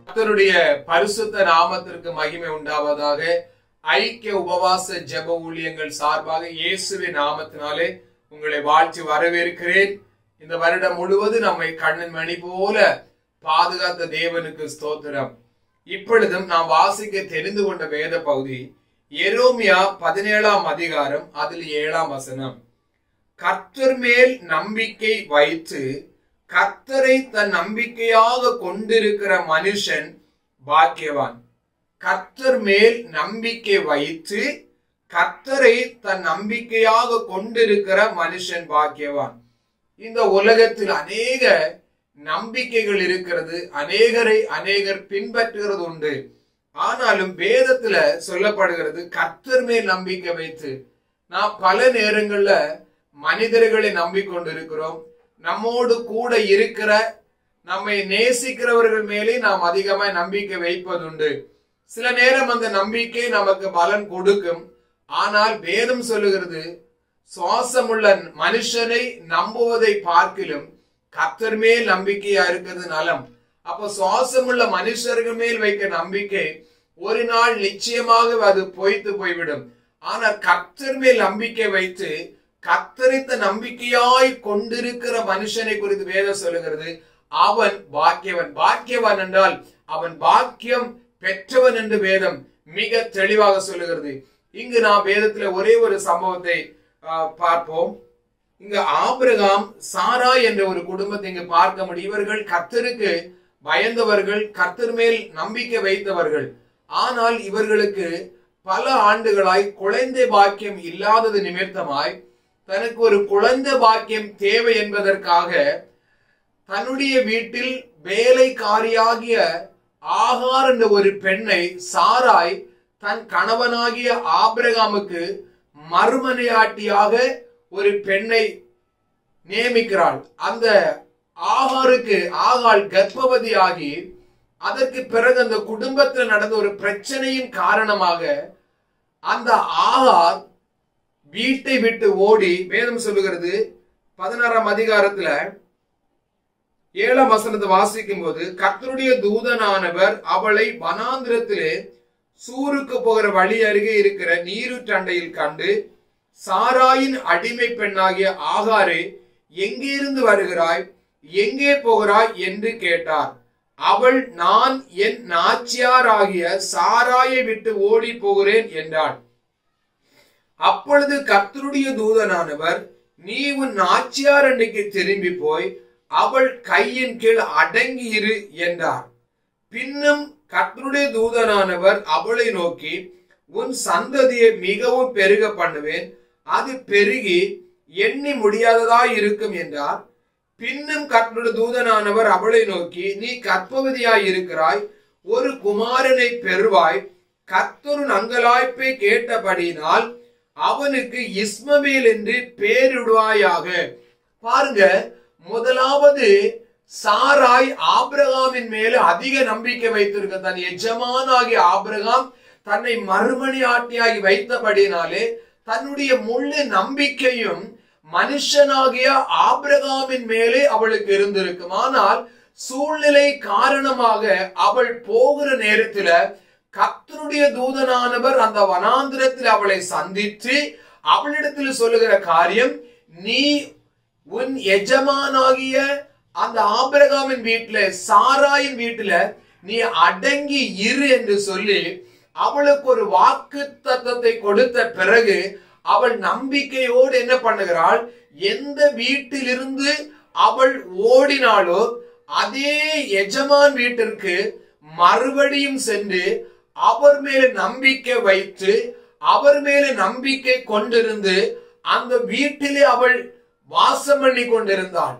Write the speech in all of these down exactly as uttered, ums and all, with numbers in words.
கர்த்தருடைய பரிசுத்த நாமத்திற்கு மகிமை உண்டாவதாக. ஐக்கிய உபவாச ஜெப ஊழியங்கள் சார்பாக இயேசுவின் நாமத்தினாலே உங்களை வாழ்த்தி வரவேற்கிறேன். இந்த வருடம் முழுவதும் நம்மை கண்ணின் மணி போல பாதுகாத்த தேவனுக்கு ஸ்தோத்திரம். இப்பொழுதும் நாம் வாசிக்க தெரிந்து கொண்ட வேத பகுதி எரேமியா பதினேழாம் அதிகாரம், அதில் ஏழாம் வசனம். கர்த்தர் மேல் நம்பிக்கை வைத்து கர்த்தரை தன் நம்பிக்கையாக கொண்டிருக்கிற மனுஷன் பாக்கியவான். கர்த்தர் மேல் நம்பிக்கை வைத்து கர்த்தரை தன் நம்பிக்கையாக கொண்டிருக்கிற மனுஷன் பாக்கியவான். இந்த உலகத்தில் அநேக நம்பிக்கைகள் இருக்கிறது, அநேகரை அநேகர் பின்பற்றுகிறது உண்டு. ஆனாலும் வேதத்துல சொல்லப்படுகிறது கர்த்தர் மேல் நம்பிக்கை வைத்து. நாம் பல நேரங்கள்ல மனிதர்களை நம்பிக்கொண்டிருக்கிறோம். நம்மோடு கூட இருக்கிற நம்மை நேசிக்கிறவர்கள் மேலே நாம் அதிகமாக நம்பிக்கை வைப்பதுண்டு. சில நேரம் அந்த நம்பிக்கை நமக்கு பலன் கொடுக்கும். ஆனால் வேதம் சொல்லுகிறது சுவாசமுள்ள மனுஷனை நம்புவதை பார்க்கிலும் கர்த்தர் மேல் நம்பிக்கையா இருக்கிறது நலம். அப்ப சுவாசமுள்ள மனுஷர்கள் மேல் வைக்க நம்பிக்கை ஒரு நாள் நிச்சயமாக அது பொய்த்து போய்விடும். ஆனால் கர்த்தர் மேல் நம்பிக்கை வைத்து கர்த்தரித்த நம்பிக்கையாய் கொண்டிருக்கிற மனுஷனை குறித்து வேதம் சொல்லுகிறது அவன் பாக்கியவன். பாக்கியவன் என்றால் அவன் பாக்கியம் பெற்றவன் என்று வேதம் மிக தெளிவாக சொல்லுகிறது. இங்கு நாம் வேதத்துல ஒரே ஒரு சம்பவத்தை பார்ப்போம். இங்கு ஆபிரகாம் சாரா என்ற ஒரு குடும்பத்தை இங்கு பார்க்க முடியும். இவர்கள் கர்த்தருக்கு பயந்தவர்கள், கர்த்தர் மேல் நம்பிக்கை வைத்தவர்கள். ஆனால் இவர்களுக்கு பல ஆண்டுகளாய் குழந்தை பாக்கியம் இல்லாதது நிமித்தமாய் தனக்கு ஒரு குழந்தை பாக்கியம் தேவை என்பதற்காக தன்னுடைய வீட்டில் வேலைக்காரியாகிய ஆகார் என்ற ஒரு பெண்ணை சாராய் தன் கணவனாகிய ஆபிரகாமுக்கு மறுமனையாட்டியாக ஒரு பெண்ணை நியமிக்கிறாள். அந்த ஆகாருக்கு ஆகாள் கர்ப்பவதியாகி அதற்கு பிறகு அந்த குடும்பத்தில் நடந்த ஒரு பிரச்சனையின் காரணமாக அந்த ஆகார் வீட்டை விட்டு ஓடி, வேதம் சொல்லுகிறது பதினாறாம் அதிகாரத்துல ஏழாம் வசனத்தை வாசிக்கும் போது, கர்த்தருடைய தூதனானவர் அவளை வனாந்திரத்திலே சூருக்கு போகிற வழி அருகே இருக்கிற நீருற்றண்டையில் கண்டு, சாராயின் அடிமை பெண்ணாகிய ஆகாரே, எங்கிருந்து வருகிறாய், எங்கே போகிறாய் என்று கேட்டார். அவள், நான் என் நாச்சியாராகிய சாராயை விட்டு ஓடி போகிறேன் என்றாள். அப்பொழுது கர்த்தருடைய தூதனானவர், நீ உன் நாச்சியார் அன்றைக்கு திரும்பி போய் அவள் கையின் கீழ் அடங்கி இரு என்றார். பின்னும் கர்த்தருடைய தூதனானவர் அவளை நோக்கி, உன் சந்ததியை மிகவும் பெருக பண்ணுவேன், அது பெருகி எண்ணி முடியாததாய் இருக்கும் என்றார். பின்னும் கர்த்தருடைய தூதனானவர் அவளை நோக்கி, நீ கர்ப்பவதியாய் இருக்கிறாய், ஒரு குமாரனை பெறுவாய், கர்த்தரின் அங்கலாய்ப்பை கேட்டபடியினால் அவனுக்கு இஸ்மவேல் என்று பெயரிடுவாயாக. பாருங்க, முதலாவது சாராய் ஆபிரகாமின் மேல அதிக நம்பிக்கை வைத்திருக்க. தன் எஜமானாகிய ஆபிரகாம் தன்னை மறுமனையாட்டியாகி வைத்தபடினாலே தன்னுடைய முழு நம்பிக்கையும் மனுஷனாகிய ஆபிரகாமின் மேலே அவளுக்கு இருந்திருக்கும். ஆனால் சூழ்நிலை காரணமாக அவள் போகிற நேரத்துல கர்த்தருடைய தூதனானவர் அந்த வனாந்திரத்தில் அவளை சந்தித்து அவளிடத்தில் சொல்லுகிற காரியம், நீ உன் எஜமானாகிய அந்த ஆபிரகாமின் வீட்டுல சாராயின் வீட்டுல நீ அடங்கி இரு என்று சொல்லி அவளுக்கு ஒரு வாக்கு தத்தத்தை கொடுத்த பிறகு அவள் நம்பிக்கையோடு என்ன பண்ணுகிறாள், எந்த வீட்டிலிருந்து அவள் ஓடினாலோ அதே எஜமான் வீட்டிற்கு மறுபடியும் சென்று அவர் மேல நம்பிக்கை வைத்து அவர் மேல நம்பிக்கை கொண்டிருந்து அந்த வீட்டிலே அவள் வாசம் பண்ணி கொண்டிருந்தாள்.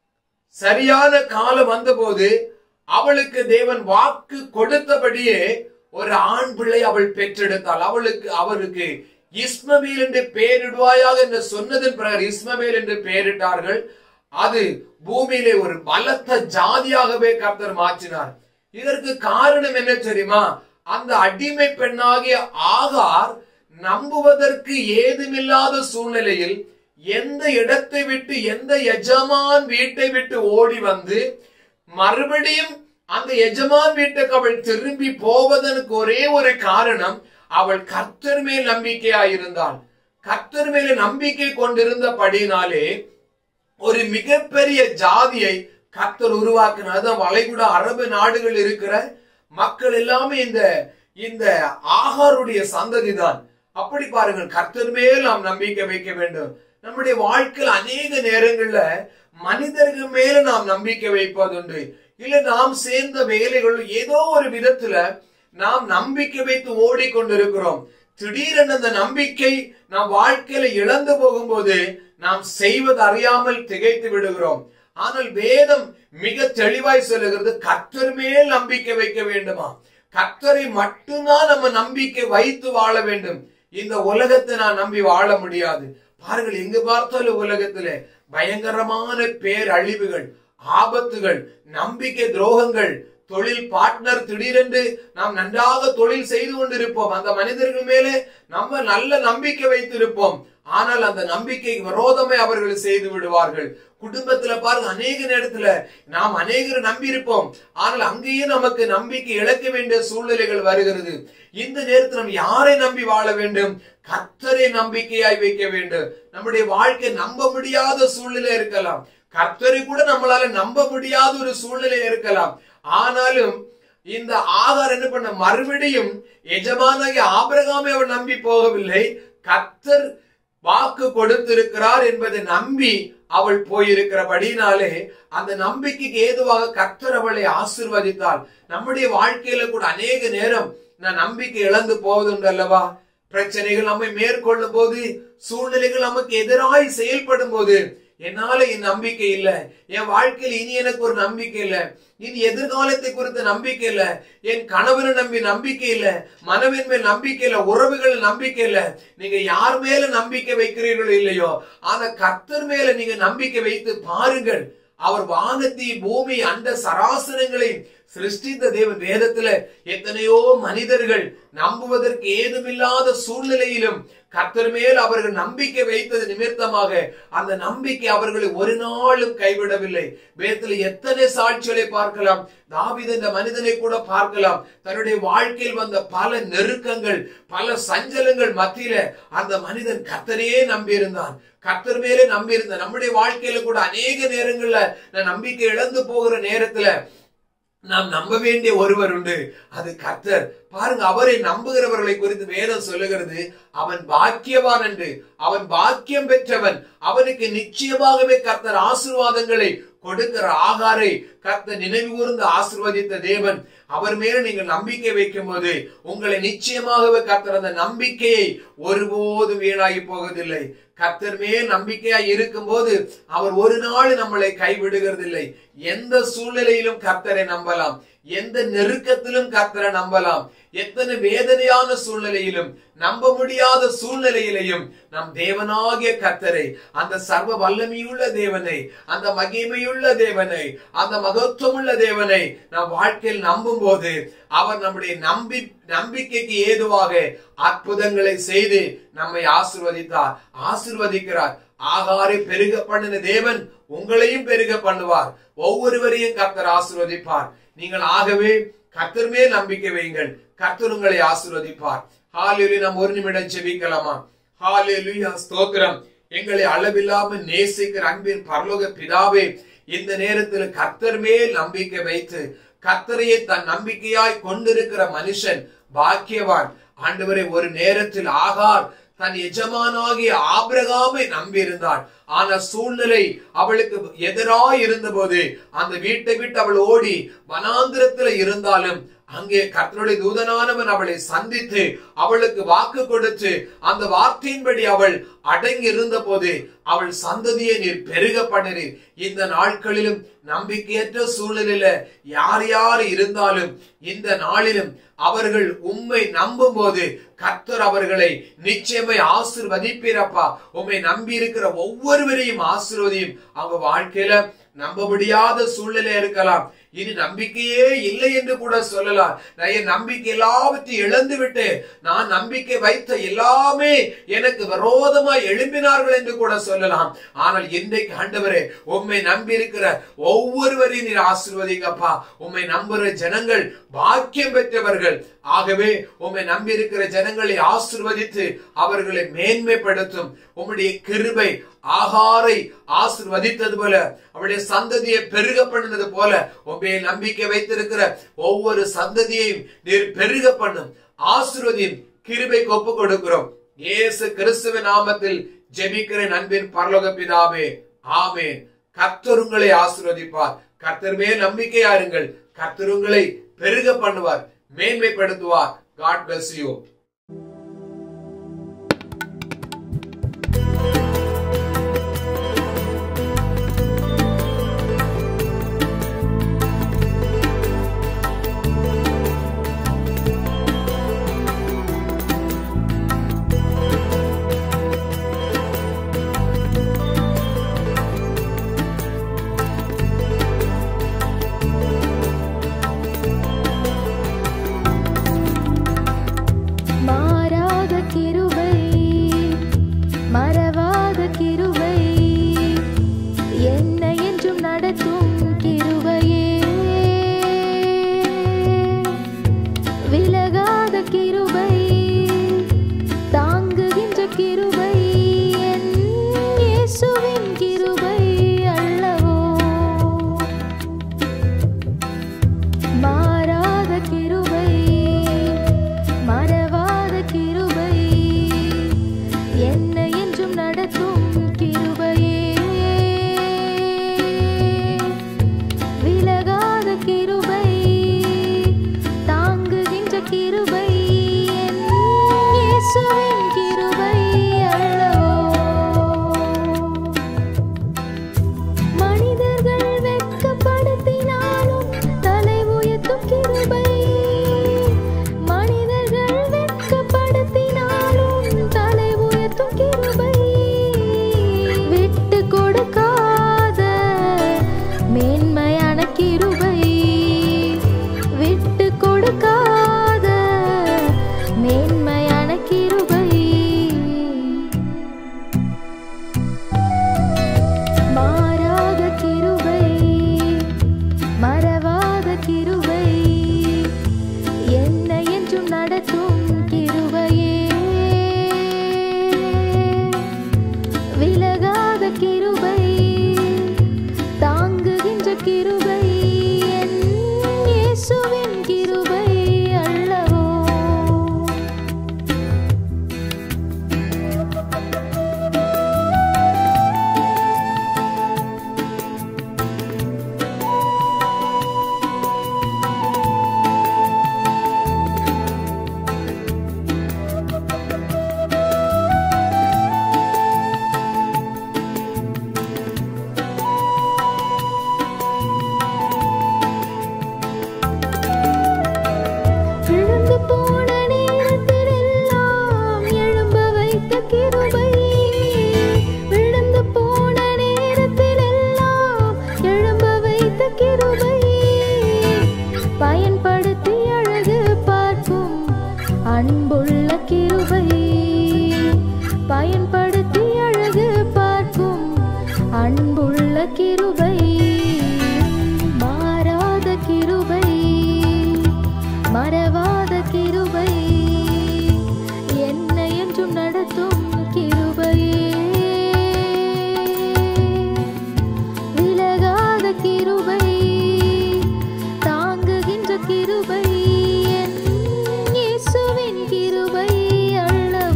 சரியான காலம் வந்தபோது அவளுக்கு தேவன் வாக்கு கொடுத்தபடியே ஒரு ஆண் பிள்ளை அவள் பெற்றெடுத்தாள். அவளுக்கு அவருக்கு இஸ்மவேல் என்று பெயரிடுவாயாக என்று சொன்னதன் பிறகு இஸ்மவேல் என்று பெயரிட்டார்கள். அது பூமியிலே ஒரு பலத்த ஜாதியாகவே கர்த்தர் மாற்றினார். இதற்கு காரணம் என்ன தெரியுமா? அந்த அடிமை பெண்ணாகிய ஆகார் நம்புவதற்கு ஏதுமில்லாத சூழ்நிலையில் எந்த இடத்தை விட்டு, எந்த எஜமான் வீட்டை விட்டு ஓடி வந்து மறுபடியும் அந்த எஜமான் வீட்டுக்கு அவள் திரும்பி போவதற்கு ஒரே ஒரு காரணம், அவள் கர்த்தர் மேல் நம்பிக்கையாயிருந்தாள். கர்த்தர் மேல நம்பிக்கை கொண்டிருந்தபடினாலே ஒரு மிகப்பெரிய ஜாதியை கர்த்தர் உருவாக்கினார். அதான் வளைகுடா அரபு நாடுகள் இருக்கிற மக்கள் எல்லாமே இந்த இந்த ஆகாருடைய சந்ததி தான். அப்படி பாருங்கள், கர்த்தர் மேல் நாம் நம்பிக்கை வைக்க வேண்டும். நம்முடைய வாழ்க்கையில் அநேக நேரங்கள்ல மனிதர்கள் மேல நாம் நம்பிக்கை வைப்பதுண்டு. இல்ல நாம் சேர்ந்த வேலைகள் ஏதோ ஒரு விதத்துல நாம் நம்பிக்கை வைத்து ஓடிக்கொண்டிருக்கிறோம். திடீரென அந்த நம்பிக்கை நாம் வாழ்க்கையில இழந்து போகும்போது நாம் செய்வது அறியாமல் திகைத்து விடுகிறோம். ஆனால் வேதம் மிக தெளிவாய் சொல்லுகிறது, கர்த்தர் மேல் நம்பிக்கை வைக்க வேண்டுமா? கர்த்தரை மட்டும்தான் நம்ம நம்பிக்கை வைத்து வாழ வேண்டும். இந்த உலகத்தை நான் நம்பி வாழ முடியாது. பாருங்கள், எங்கு பார்த்தாலும் உலகத்திலே பயங்கரமான பேரழிவுகள், ஆபத்துகள், நம்பிக்கை துரோகங்கள், தொழில் பார்ட்னர் திடீரென்று நாம் நன்றாக தொழில் செய்து கொண்டிருப்போம். அந்த மனிதர்கள் மேலே நம்ம நல்ல நம்பிக்கை வைத்திருப்போம். ஆனால் அந்த நம்பிக்கை விரோதமே அவர்கள் செய்து விடுவார்கள். குடும்பத்துல பாருங்க, அநேக நேரத்துல நாம் அநேகரை நம்பி இருப்போம். ஆனால் அங்கேயே நமக்கு நம்பிக்கை இழக்க வேண்டிய சூழ்நிலைகள் வருகிறது. இந்த நேரத்தில் நாம் யாரை நம்பி வாழ வேண்டும்? கர்த்தரை நம்பிக்கையாய் வைக்க வேண்டும். நம்முடைய வாழ்க்கை நம்ப முடியாத சூழ்நிலை இருக்கலாம். கர்த்தரை கூட நம்மளால நம்ப முடியாத ஒரு சூழ்நிலை இருக்கலாம். ஆனாலும் இந்த ஆகார் என்ன பண்ண, மறுபடியும் எஜமானாகிய ஆபிரகாமை அவள் நம்பி போகவில்லை. கர்த்தர் வாக்கு கொடுத்திருக்கிறார் என்பதை நம்பி அவள் போயிருக்கிறபடினாலே அந்த நம்பிக்கைக்கு ஏதுவாக கர்த்தர் அவளை ஆசீர்வதித்தாள். நம்முடைய வாழ்க்கையில கூட அநேக நேரம் நான் நம்பிக்கை இழந்து போவதுண்டு அல்லவா? பிரச்சனைகள் நம்மை மேற்கொள்ளும் போது, சூழ்நிலைகள் நமக்கு எதிராய் செயல்படும் போது, என்னால என் நம்பிக்கை இல்ல, என் வாழ்க்கையில் இனி எனக்கு ஒரு நம்பிக்கை இல்ல, இனி எதிர்காலத்தை குறித்த நம்பிக்கை இல்ல, என் கணவனை நம்பி நம்பிக்கை இல்ல, மனைவின் மேல் நம்பிக்கை இல்ல, உறவுகள் நம்பிக்கை இல்ல. நீங்க யார் மேல நம்பிக்கை வைக்கிறீர்களோ இல்லையோ, ஆனா கர்த்தர் மேல நீங்க நம்பிக்கை வைத்து பாருங்கள். அவர் வானத்தை, பூமி, அண்ட சராசரங்களை சிருஷ்டித்த தேவன். வேதத்துல எத்தனையோ மனிதர்கள் நம்புவதற்கு ஏதுமில்லாத சூழ்நிலையிலும் கர்த்தர் மேல் அவர்கள் நம்பிக்கை வைத்தது நிமித்தமாக அந்த நம்பிக்கை அவர்களை ஒரு நாளும் கைவிடவில்லை. வேதத்துல எத்தனை சாட்சிகளை பார்க்கலாம். தாவீது என்ற மனிதனை கூட பார்க்கலாம். தன்னுடைய வாழ்க்கையில் வந்த பல நெருக்கங்கள், பல சஞ்சலங்கள் மத்தியில அந்த மனிதன் கர்த்தரையே நம்பியிருந்தான். கர்த்தர் மேலே நம்பியிருந்தான். நம்முடைய வாழ்க்கையில கூட அநேக நேரங்கள்ல நான் நம்பிக்கை இழந்து போகிற நேரத்துல நாம் நம்ப வேண்டிய ஒருவர் உண்டு, அது கர்த்தர். பாருங்க, அவரை நம்புகிறவர்களை குறித்து வேதம் சொல்லுகிறது, அவன் பாக்கியவான் என்று. அவன் பாக்கியம் பெற்றவன். அவனுக்கு நிச்சயமாகவே கர்த்தர் ஆசீர்வாதங்களை கொடுக்கிற ஆகாரை கர்த்தர் நினைவு கூர்ந்து ஆசீர்வதித்த தேவன். அவர் மேல நீங்கள் நம்பிக்கை வைக்கும் போது உங்களை நிச்சயமாகவே கர்த்தர் அந்த நம்பிக்கையை ஒருபோதும் வீணாகி போவதில்லை. கர்த்தர் மேல் நம்பிக்கையாய் இருக்கும் போது அவர் ஒரு நாள் நம்மளை கைவிடுகிறதில்லை. எந்த சூழ்நிலையிலும் கர்த்தரை நம்பலாம். எந்த நெருக்கத்திலும் கர்த்தரை நம்பலாம். எத்தனை வேதனையான சூழ்நிலையிலும், நம்ப முடியாத சூழ்நிலையிலையும் நம் தேவனாகிய கர்த்தரை, அந்த சர்வ வல்லமையுள்ள தேவனை, அந்த மகிமையுள்ள தேவனை, அந்த மகத்துவமுள்ள தேவனை நாம் வாழ்க்கையில் நம்பும் போது அவர் நம்முடைய நம்பி நம்பிக்கைக்கு ஏதுவாக அற்புதங்களை செய்து நம்மை ஆசீர்வதித்தார், ஆசீர்வதிக்கிறார். ஆகாரை பெருக பண்ணின தேவன் உங்களையும் பெருக பண்ணுவார். ஒவ்வொருவரையும் கர்த்தர் ஆசீர்வதிப்பார். நீங்கள் ஆகவே கர்த்தர் மேல் நம்பிக்கை வையுங்கள். கர்த்தர் உங்களை ஆசீர்வதிப்பார். ஹalleluya. நாம் ஒரு நிமிடம் ஜெபிக்கலாமா? ஹalleluya, ஸ்தோத்திரம். எங்களை அளவில்லாமல் நேசிக்கிற அன்பின் பரலோக பிதாவே, இந்த நேரத்தில் கர்த்தர் மேல் நம்பிக்கை வைத்து கர்த்தரையே தன் நம்பிக்கையாய் கொண்டிருக்கிற மனுஷன் பாக்கியவான். ஆண்டவரே, ஒரு நேரத்தில் ஆகார் தன் எஜமானாகிய ஆபிரகாமை நம்பி இருந்தாள். ஆனா சூழ்நிலை அவளுக்கு எதிராய் இருந்த போது அந்த வீட்டை விட்டு அவள் ஓடி வனாந்திரத்துல இருந்தாலும் அங்கே கர்த்தருடைய தூதனானவன் அவளை சந்தித்து அவளுக்கு வாக்கு கொடுத்து அந்த வார்த்தையின்படி அவள் அடங்கி இருந்த போது அவள் சந்ததியை நீர் பெருக பண்ணினீர். இந்த நாட்களிலும் நம்பிக்கையற்ற சூழ்நிலையில யார் யார் இருந்தாலும் இந்த நாளிலும் அவர்கள் உம்மை நம்பும் போது கர்த்தர் அவர்களை நிச்சயமாய் ஆசீர்வதிப்பீரப்பா. உம்மை நம்பி இருக்கிற ஒவ்வொருவரையும் ஆசீர்வதியும். அவங்க வாழ்க்கையில நம்ப முடியாத சூழ்நிலை இருக்கலாம். இனி நம்பிக்கையே இல்லை என்று கூட சொல்லலாம். நான் என் நம்பிக்கை எல்லாவற்றையும் இழந்து விட்டேன், நான் நம்பிக்கை வைத்த எல்லாமே எனக்கு விரோதமாய் எழும்பினார்கள் என்று கூட சொல்லலாம். ஆனால் இன்றைக்கு ஆண்டவரே, உம்மை நம்பி இருக்கிற ஒவ்வொருவரையும் நீர் ஆசீர்வதிங்கப்பா. உம்மை நம்புகிற ஜனங்கள் பாக்கியம் பெற்றவர்கள். ஆகவே உம்மை நம்பி இருக்கிற ஜனங்களை ஆசீர்வதித்து அவர்களை மேன்மைப்படுத்தும். உம்முடைய கிருபை ஆகாரை ஆசீர்வதித்தது போல, அவருடைய சந்ததியை பெருக பண்ணினது போல, உம்மை நம்பிக்கை வைத்திருக்கிற ஒவ்வொரு சந்ததியையும் நீர் பெருக பண்ணும், ஆசீர்வதியும். கிருபைக்கு ஒப்பு கொடுக்கிறோம். இயேசு கிறிஸ்துவின் நாமத்தில் ஜெபிக்கிறேன் அன்பின் பரலோக பிதாவே, ஆமென். கர்த்தர் உங்களை ஆசீர்வதிப்பார். கர்த்தர் மேல் நம்பிக்கையாருங்கள். கர்த்தர் உங்களை பெருக பண்ணுவார், மேன்மைப்படுத்துவார். God bless you.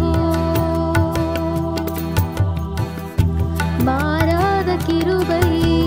மாறாத கிருபை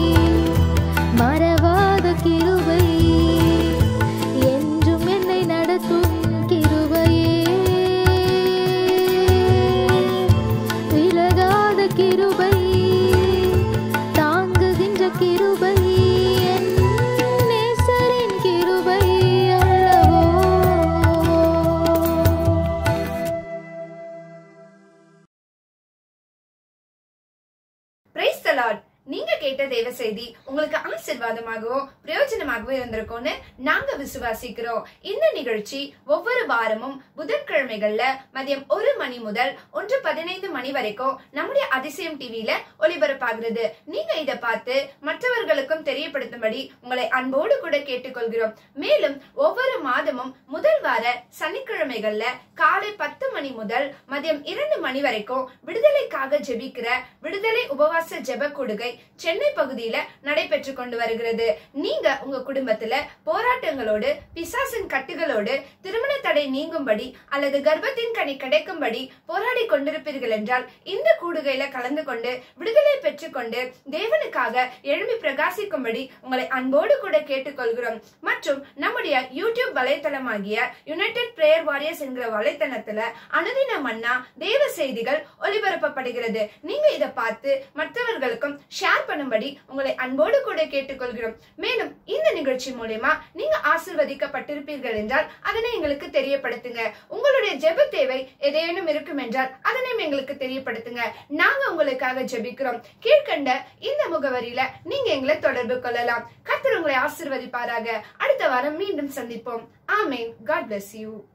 கேட்ட தேவ செய்தி உங்களுக்கு ஆசீர்வாதமாகவும் பிரயோஜனமாகவும் இருந்திருக்கும்னு நாங்க விசுவாசிக்கிறோம். இந்த நிகழ்ச்சி ஒவ்வொரு வாரமும் புதன்கிழமைகள்ல மதியம் ஒரு மணி முதல் ஒன்று பதினைந்து மணி வரைக்கும் நம்முடைய அதிசயம் டிவியில ஒளிபரப்பாகிறது. நீங்க இதை பார்த்து மற்றவர்களுக்கும் தெரியப்படுத்தும்படி உங்களை அன்போடு கூட கேட்டுக்கொள்கிறோம். மேலும் ஒவ்வொரு மாதமும் முதல் வார சனிக்கிழமைகள்ல காலை பத்து மணி முதல் மதியம் இரண்டு மணி வரைக்கும் விடுதலைக்காக ஜெபிக்கிற விடுதலை உபவாச ஜெப கூடுகை சென்னை பகுதியில நடைபெற்று கொண்டு வருகிறது. நீங்க உங்க குடும்பத்துல போராட்டங்களோடு பிசாசின் கட்டுகளோடு திருமண தடை நீங்கும்படி அல்லது கர்ப்பத்தின் கனி கிடைக்கும்படி போராடி கொண்டிருப்பீர்கள் என்றால் இந்த கூடுகையில கலந்து கொண்டு விடுதலை பெற்றுக் கொண்டு தேவனுக்காக எழும்பி பிரகாசிக்கும்படி உங்களை அன்போடு கூட கேட்டுக்கொள்கிறோம். மற்றும் நம்முடைய யூடியூப் வலைத்தளமாகிய யுனைடெட் பிரேயர் வாரியர்ஸ் என்கிற வலைத்தளத்துல அனுதின மன்னா தேவ செய்திகள் ஒளிபரப்பப்படுகிறது. நீங்க இதை பார்த்து மற்றவர்களுக்கும் ஷேர் பண்ணும்படி உங்களை அன்போடு கூட கேட்டுக்கொள்கிறோம். மேலும் இந்த நிகழ்ச்சி மூலமா நீங்க ஆசீர்வதிக்கப்பட்டிருப்பீர்கள் என்றால் அதனை எங்களுக்கு தெரியப்படுத்துங்க. உங்களுடைய ஜெப தேவை ஏதேனும் இருக்கும் என்றால் அதனை எங்களுக்கு தெரியப்படுத்துங்க. நாங்க உங்களுக்காக ஜெபிக்கிறோம். கீழ்கண்ட இந்த முகவரியில நீங்க எங்களை தொடர்பு கொள்ளலாம். கர்த்தர் உங்களை ஆசீர்வதிப்பாராக. அடுத்த வாரம் மீண்டும் சந்திப்போம். ஆமென். God bless you.